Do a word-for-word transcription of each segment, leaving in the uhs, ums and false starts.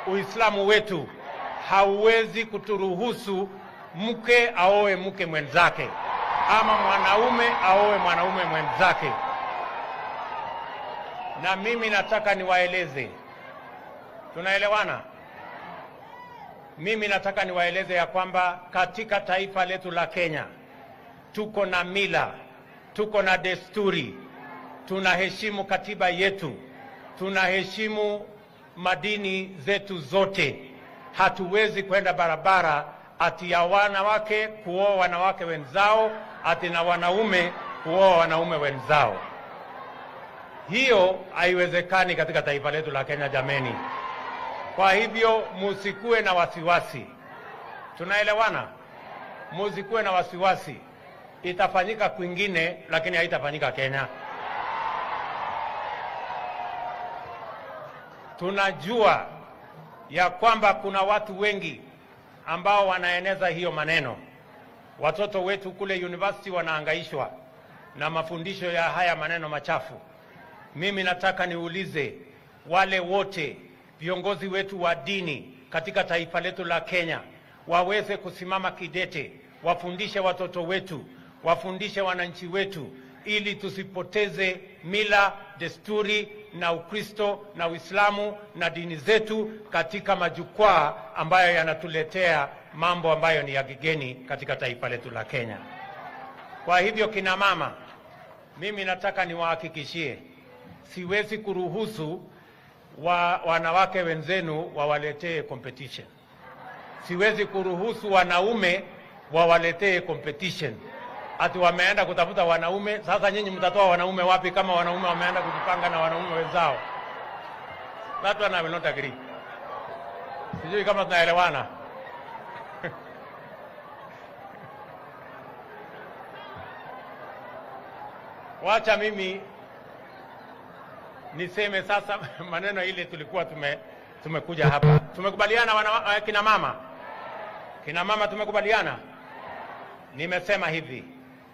Uislamu wetu hauwezi kuturuhusu mke aoe mke mwenzake ama mwanaume aoe mwanaume mwenzake. Na mimi nataka niwaeleze, tunaelewana? Mimi nataka niwaeleze ya kwamba katika taifa letu la Kenya tuko na mila, tuko na desturi, tunaheshimu katiba yetu, tunaheshimu madini zetu zote. Hatuwezi kwenda barabara ati ya wanawake kuoa wanawake wenzao, ati na wanaume kuoa wanaume wenzao. Hiyo haiwezekani katika taifa letu la Kenya, jameni. Kwa hivyo musikue na wasiwasi. Tunaelewana? Musikue na wasiwasi. Itafanyika kwingine, lakini haitafanyika Kenya. Tunajua ya kwamba kuna watu wengi ambao wanaeneza hiyo maneno. Watoto wetu kule university wanahangaishwa na mafundisho ya haya maneno machafu. Mimi nataka niulize wale wote viongozi wetu wa dini katika taifa letu la Kenya waweze kusimama kidete, wafundishe watoto wetu, wafundishe wananchi wetu, ili tusipoteze mila, desturi na Ukristo na Uislamu na dini zetu katika majukwaa ambayo yanatuletea mambo ambayo ni ya kigeni katika taifa letu la Kenya. Kwa hivyo kina mama, mimi nataka niwahakikishie, siwezi kuruhusu wa wanawake wenzenu wawaletee competition. Siwezi kuruhusu wanaume wawaletee competition. Ati wameenda kutafuta wanaume, sasa nyinyi mtatoa wanaume wapi kama wanaume wameenda kujipanga na wanaume wenzao? That one I will not agree. Sijui kama tunaelewana. Wacha mimi niseme sasa maneno ile tulikuwa tume tumekuja hapa. Tumekubaliana wana, kina mama. Kina mama tumekubaliana. Nimesema hivi,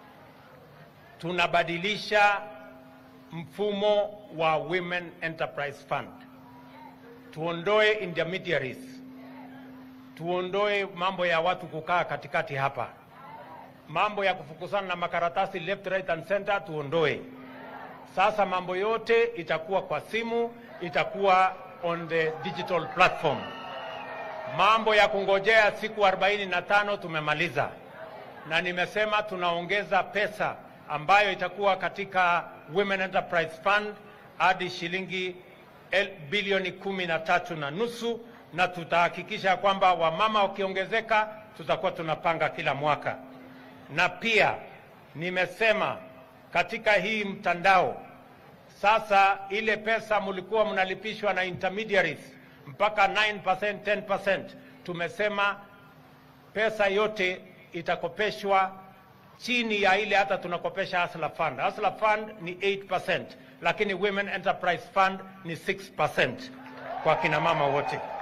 tunabadilisha mfumo wa Women Enterprise Fund. Tuondoe intermediaries. Tuondoe mambo ya watu kukaa katikati hapa. Mambo ya kufukuzana na makaratasi left, right and center tuondoe. Sasa mambo yote itakuwa kwa simu, itakuwa on the digital platform. Mambo ya kungojea siku arobaini na tano tumemaliza. Na nimesema tunaongeza pesa ambayo itakuwa katika Women Enterprise Fund hadi shilingi bilioni kumi na tatu na nusu, na tutahakikisha kwamba wamama wakiongezeka tutakuwa tunapanga kila mwaka. Na pia nimesema katika hii mtandao sasa ile pesa mlikuwa mnalipishwa na intermediaries mpaka nine percent, ten percent, tumesema pesa yote itakopeshwa chini ya ile hata tunakopesha Hustler Fund. Hustler Fund ni eight percent, lakini Women Enterprise Fund ni six percent kwa kina mama wote.